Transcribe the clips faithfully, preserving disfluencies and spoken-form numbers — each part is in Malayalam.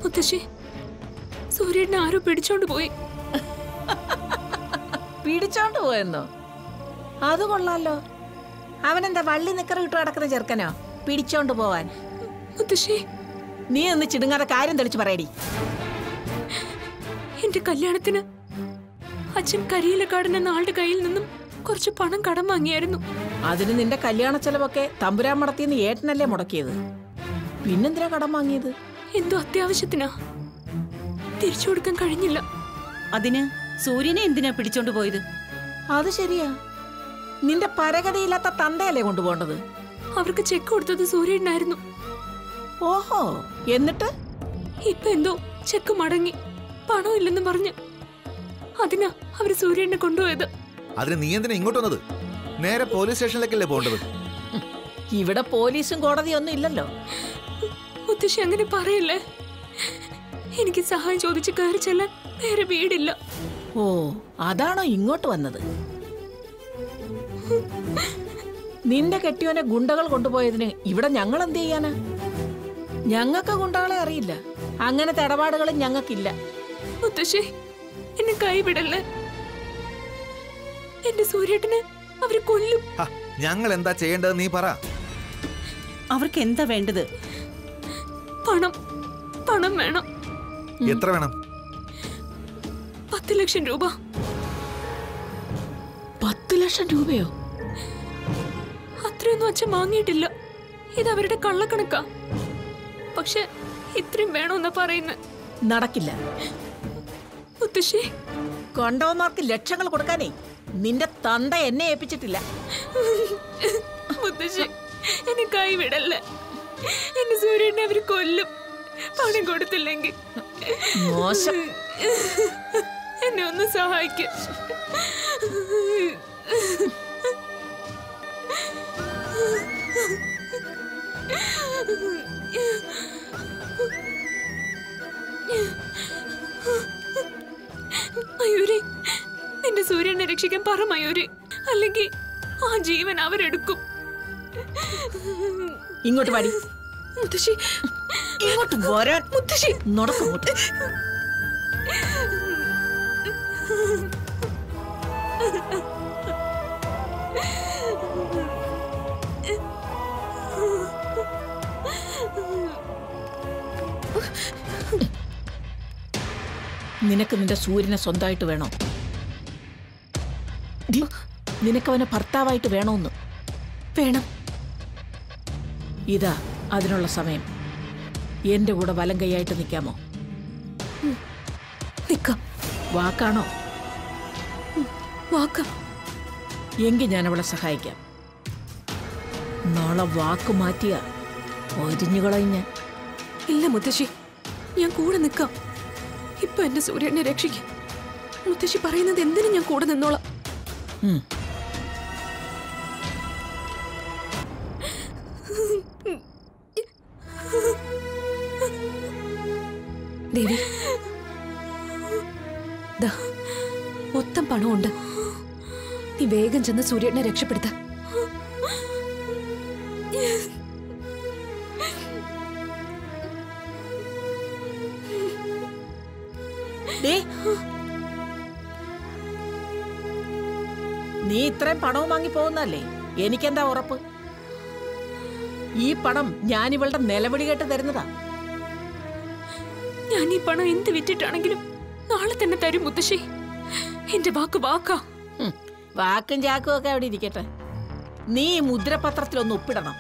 മുത്തശ്ശി, സൂര്യനെ ആരോ പിടിച്ചോണ്ട് പോയി. പിടിച്ചോണ്ട് പോയെന്നോ? അത് കൊള്ളാലോ. അവനെന്താ വള്ളി നിക്കറ ഇട്ട് നടക്കുന്ന ചെറുക്കനോ പിടിച്ചോണ്ട് പോവാൻ? മുത്തശ്ശി, നീ ഒന്ന് ചിടുങ്ങാതെ കാര്യം തെളിച്ചു പറയടി. എന്റെ കല്യാണത്തിന് അച്ഛൻ കരിയിലക്കാടൻ എന്ന ആളുടെ കയ്യിൽ നിന്നും കുറച്ച് പണം കടം വാങ്ങിയായിരുന്നു. അതിന് നിന്റെ കല്യാണ ചെലവൊക്കെ തമ്പുരാൻ മടത്തിന്ന് ഏട്ടനല്ലേ മുടക്കിയത്? പിന്നെന്തിനാ കടം വാങ്ങിയത്? എന്തോ അത്യാവശ്യത്തിനാ, തിരിച്ചു കൊടുക്കാൻ കഴിഞ്ഞില്ല. അതിന് സൂര്യനെ എന്തിനാ പിടിച്ചോണ്ട് പോയത്? അത് ശരിയാ, നിന്റെ പരകതയില്ലാത്ത തന്തയല്ലേ കൊണ്ടുപോകേണ്ടത്. അവർക്ക് ചെക്ക് കൊടുത്തത് സൂര്യനായിരുന്നു. ഓഹോ, എന്നിട്ട് ഇപ്പൊ എന്തോ ചെക്ക് മടങ്ങി, പണം ഇല്ലെന്ന് പറഞ്ഞ്. അതിനാ അവര് സൂര്യനെ കൊണ്ടുപോയത്. അതിന് നീ എന്തിനാ ഇങ്ങോട്ട് വന്നത്? നേരെ പോലീസ് സ്റ്റേഷനിലേക്കല്ലേ പോകേണ്ടത്? ഇവിടെ പോലീസും കോടതിയൊന്നും ഇല്ലല്ലോ. മുത്തശ്ശി അങ്ങനെ പറയല്ലേ. എനിക്ക് സഹായം ചോദിച്ച് കയറി ചെല്ലാൻ വേറെ വീടില്ല. ഓ, അതാണോ ഇങ്ങോട്ട് വന്നത്? നിന്റെ കെട്ടിയോനെ ഗുണ്ടകൾ കൊണ്ടുപോയതിന് ഇവിടെ ഞങ്ങൾ എന്ത് ചെയ്യാനാ? ഞങ്ങൾക്ക് ഗുണ്ടകളെ അറിയില്ല, അങ്ങനത്തെ ഇടപാടുകളും ഞങ്ങൾക്കില്ല. മുത്തശ്ശി, എന്നെ കൈവിടല്ലേ. എന്റെ സൂര്യേട്ടനെ അവര് കൊല്ലും. ഞങ്ങൾ എന്താ ചെയ്യേണ്ടത് നീ പറ. അവർക്ക് എന്താ വേണ്ടത്? പണം, പണം വേണം. എത്ര വേണം? പത്ത് ലക്ഷം രൂപ. പത്ത് ലക്ഷം രൂപയോ? അത്രയൊന്നും അച്ഛൻ വാങ്ങിയിട്ടില്ല. ഇത് അവരുടെ കള്ളക്കണക്കാ. പക്ഷെ ഇത്രയും വേണമെന്നാ പറയുന്നത്. നടക്കില്ല മുത്തശ്ശി. കൊണ്ടവന്മാർക്ക് ലക്ഷങ്ങൾ കൊടുക്കാനേ നിന്റെ തന്ത എന്നെ ഏൽപ്പിച്ചിട്ടില്ല. മുത്തശ്ശി, എന്നെ കൈവിടല്ലേ. എന്റെ സൂര്യനെ അവര് കൊല്ലും പണം കൊടുത്തില്ലെങ്കിൽ. മോശം. എന്നെ ഒന്ന് സഹായിക്ക. മയൂരി, നിന്റെ സൂര്യനെ രക്ഷിക്കാൻ പറ മയൂരി, അല്ലെങ്കിൽ ആ ജീവൻ അവരെടുക്കും. ഇങ്ങോട്ട് പാടി. മുത്തശ്ശി, ഇങ്ങോട്ട് വരാൻ. മുത്തശ്ശി, നടക്കങ്ങോട്ട്. നിനക്ക് നിന്റെ സൂര്യനെ സ്വന്തമായിട്ട് വേണോ? നിനക്കവനെ ഭർത്താവായിട്ട് വേണോന്ന്? വേണം. ഇതാ അതിനുള്ള സമയം. എന്റെ കൂടെ വലം കൈയായിട്ട് നിൽക്കാമോ? നിൽക്കാം. വാക്കാണോ? വാക്കാം. എങ്കിൽ ഞാൻ അവളെ സഹായിക്കാം. നാളെ വാക്ക് മാറ്റിയ ഒരിഞ്ഞുകളയും ഞാൻ. ഇല്ല മുത്തശ്ശി, ഞാൻ കൂടെ നിൽക്കാം. ഇപ്പൊ എന്റെ സൂര്യനെ രക്ഷിക്കും. മുത്തശ്ശി പറയുന്നത് എന്തിനും ഞാൻ കൂടെ നിന്നോളാം. ദേവി, ദാ മൊത്തം പണമുണ്ട്. നീ വേഗം ചെന്ന് സൂര്യനെ രക്ഷപ്പെടുത്ത. നീ ഇത്രയും പണവും വാങ്ങി പോകുന്നല്ലേ? എനിക്കെന്താ ഉറപ്പ്? ഈ പണം ഞാൻ ഇവളുടെ നിലവിളി കേട്ട് തരുന്നതാ. ഞാൻ ഈ പണം എന്ത് വിറ്റിട്ടാണെങ്കിലും നാളെ തന്നെ തരും മുത്തശ്ശി. എന്റെ വാക്ക് വാക്കാ. വാക്കും ചാക്കും ഒക്കെ അവിടെ ഇരിക്കട്ടെ. നീ ഈ മുദ്രപത്രത്തിലൊന്ന് ഒപ്പിടണം.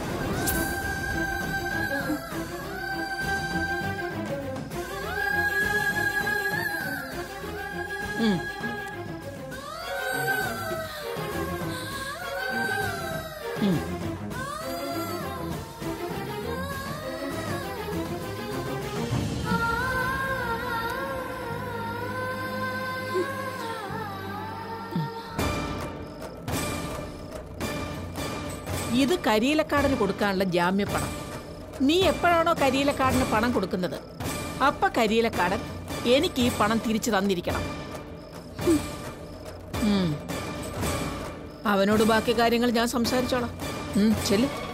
ഇത് കരിയിലക്കാടന് കൊടുക്കാനുള്ള ജാമ്യപ്പണം. നീ എപ്പോഴാണോ കരിയിലക്കാടന് പണം കൊടുക്കുന്നത് അപ്പൊ കരിയിലക്കാടൻ എനിക്ക് ഈ പണം തിരിച്ചു തന്നിരിക്കണം. അവനോട് ബാക്കി കാര്യങ്ങൾ ഞാൻ സംസാരിച്ചോളാം. ചെല്ലു.